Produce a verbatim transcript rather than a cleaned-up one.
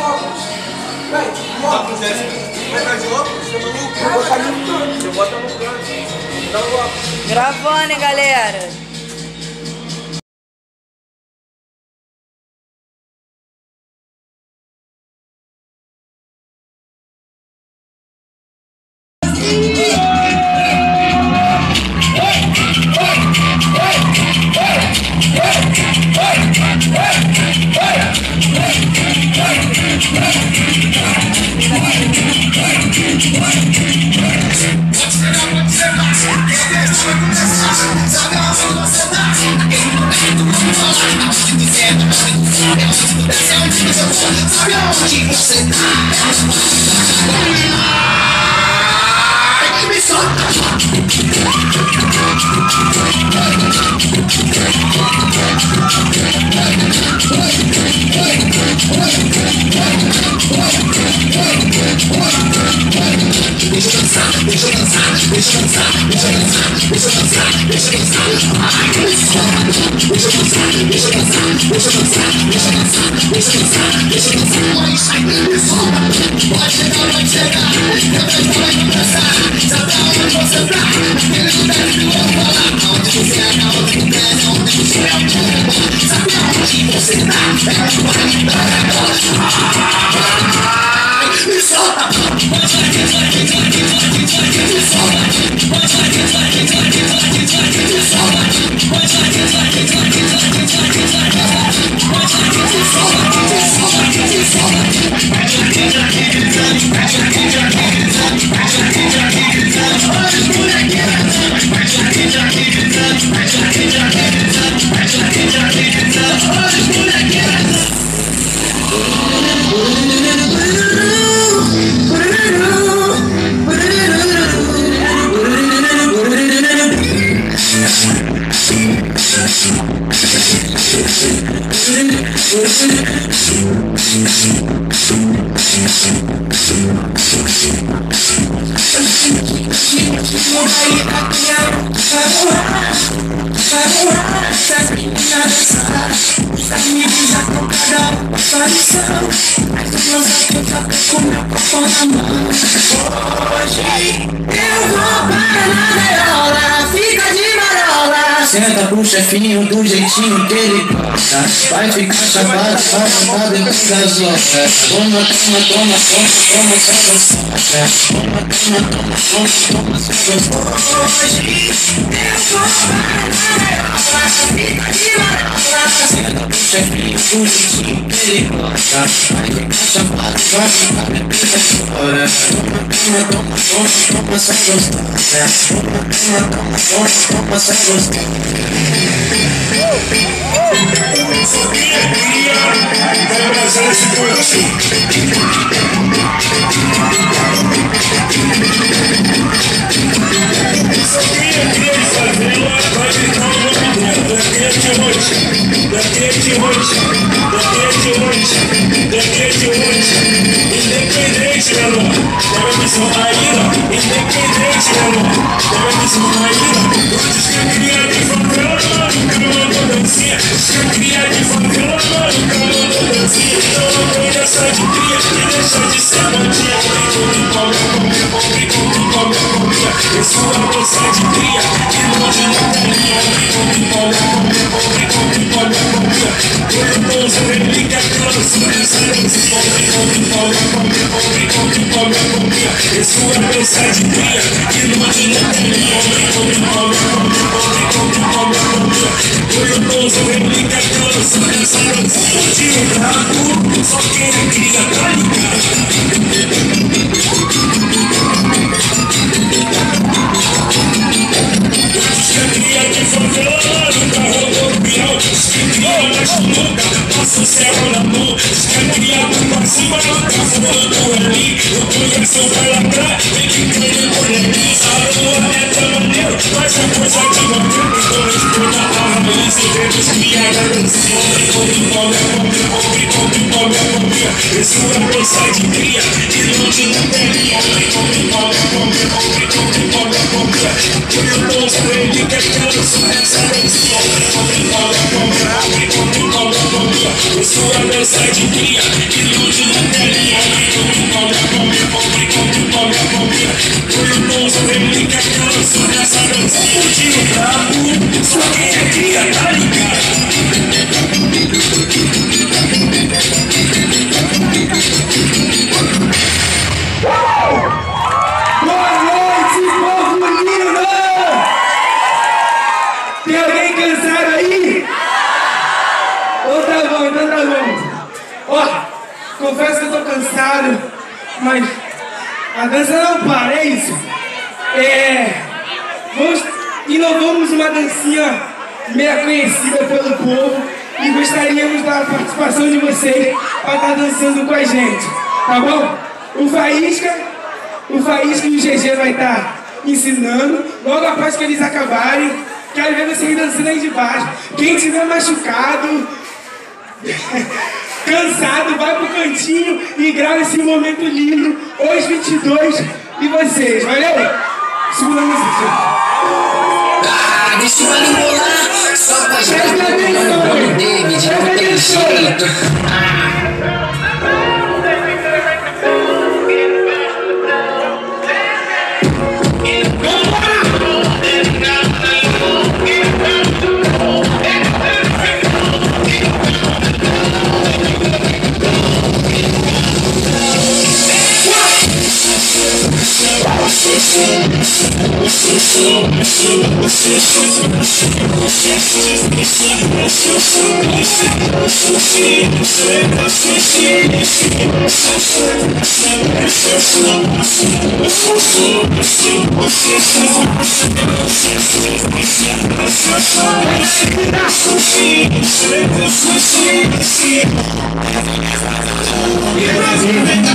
óculos. Vai, de óculos. Vai estar de óculos? Você é maluco? Eu vou botar no canto. Você bota no canto. Dá o óculos. Gravando, hein, galera? Senta pro chefinho do jeitinho que ele gosta. Vai ficar chapada, vai botar dentro da zona. Toma, toma, toma, toma, toma, só gostosa. Toma, toma, toma, toma, toma, só gostosa. Hoje eu vou para fica de marola. Senta pro chefinho do jeitinho que ele gosta. Vai ficar chapada, vai botar dentro da zona. Toma, toma, toma, toma, toma, só gostosa. Toma, toma, toma, toma, toma, só gostosa. Sabia, cria, vai abraçar esse coração. Sabia, cria de favela, vai gritar o nome dela. Daqui é de noite, daqui é de noite, daqui é de noite, daqui é de noite. Independente, menor, deve me chamar ira. Independente, menor, deve me chamar ira. Antes que eu cria de favela, dancinha, cria de favela, mano, calma, dancinha. Então não tem dessa de cria, que deixa de ser bandinha. Come, come, come, come, come, come, isso é dança de cria, que longe não tem linha. Come, come, come, come, come, come, todo mundo replica aquela dança. Come, come, come, come, come, come, come, come, isso é dança de cria, que longe não tem linha. Come, come, come, come, come, come, come, todo mundo replica aquela dança. Tira o brabo, só quem é cria tá ligado. Cria de favela, nunca rodovial. Cria na chunuca, passa o céu na mão. Cria pra cima, nunca voando ali. Eu conheço o calabrá, ele quer por ali. A lua é tão maneiro, mas a coisa de maneiro. Então responda a raiz e vemos que é a dancinha. Come, come, come, come, come, come, come. Isso é dança de cria, que longe não tem linha. Come, come, come, come, come, come, come. Eu não sei de que aquela dança essa dancinha. Come, come, come, come, come, come, come. Isso é dança de cria, que longe não tem confesso que eu tô cansado, mas a dança não para, é isso. É, vamos, inovamos uma dancinha meia conhecida pelo povo e gostaríamos da participação de vocês para estar dançando com a gente, tá bom? O Faísca, o Faísca e o G G vai estar ensinando, logo após que eles acabarem, quero ver vocês dançando aí de baixo. Quem tiver machucado, cansado, vai pro cantinho e grava esse momento lindo, hoje vinte e dois, e vocês, valeu? Segura a música. Ah, deixa eu ali rolar, só pra gente não perder, me diga não tem jeito. Yeah.